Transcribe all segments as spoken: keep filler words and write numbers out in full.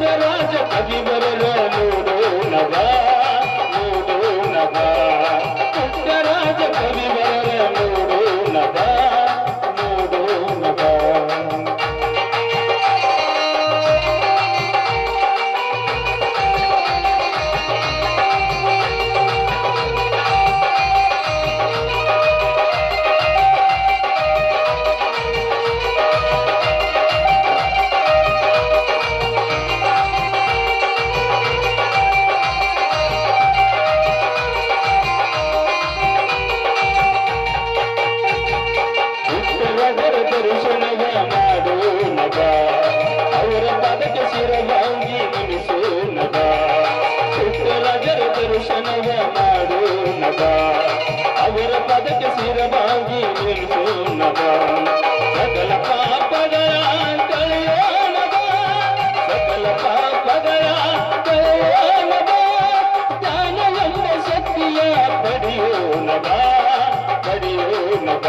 ಪುಟ್ಟರಾಜ ಕವಿವರರ ನೋಡೋಣವ ನೋಡೋಣವ ಪುಟ್ಟರಾಜ ಕವಿವರರ ನೋಡೋಣವ ನೋಡೋಣವ ದರ್ಶನವ ಮಾಡೋಣವ ಅವರ ಪದಕ್ಕೆ ಶಿರವಾಗಿ ಮುನಿಸೋಣವ ಪುಟ್ಟರಾಜರ ದರ್ಶನವ ಮಾಡೋಣವ ಅವರ ಪದಕ್ಕೆ ಶಿರವಾಗಿ ಮುನಿಸೋಣವ ಸಕಲ ಪಾಪಗಳ ಕಳೆಯೋಣವ ಸಕಲ ಪಾಪಗಳ ಕಳೆಯೋಣವ ಜ್ಞಾನ ಎಂಬ ಶಕ್ತಿಯ ಪಡೆಯೋಣವ ಪಡೆಯೋಣವ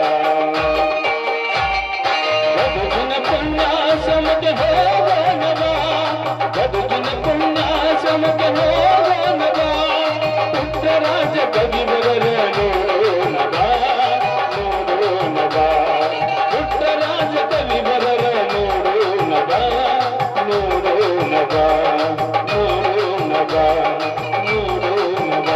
ಸಮಕ್ಕೆ ಹೋಗೋಣವ ಬದುಕಿನ ಪುಣ್ಯ ಸಮಕ್ಕೆ ಹೋಗೋಣವ ಪುಟ್ಟರಾಜ ಕವಿವರರ ನೋಡೋಣವ ನೋಡೋಣವ ಪುಟ್ಟರಾಜ ಕವಿವರರ ನೋಡೋಣವ ನೋಡೋಣವ ನೋಡೋಣವ ನೋಡೋಣವ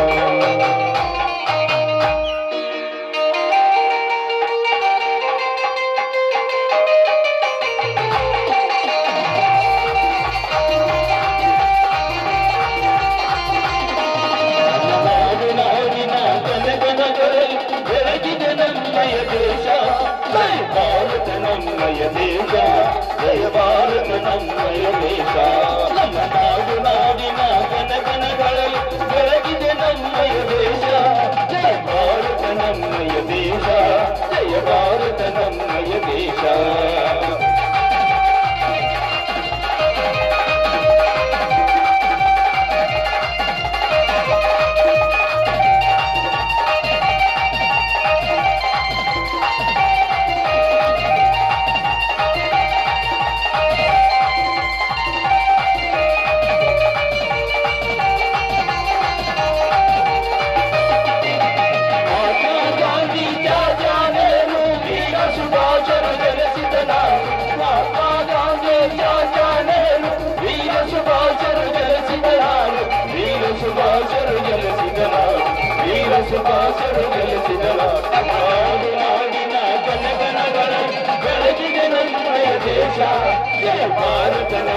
ಭಾರತ ನಮ್ಮಯ ದೇಶ ಜಯ ಭಾರತ ನಮ್ಮಯ ದೇಶ ನಮ್ಮ ನಾಡು ನಾಡಿನ ಕನಕನಗಳಲ್ಲಿ ಬೆಳಗಿದೆ ನಮ್ಮಯ ದೇಶ ಜಯ ಭಾರತ ನಮ್ಮಯ ದೇಶ ಜಯ ಭಾರತ ನಮ್ಮಯ ದೇಶ ಸುಭಾಷರು ಗೆಲ್ಲಿಸಿದರ ನಾಡು ನಾಡಿನ ಕನಕನಗಳ ಬೆಳಗಿದೆ ನಮ್ಮಯ ದೇಶ ಜಯ ಭಾರತ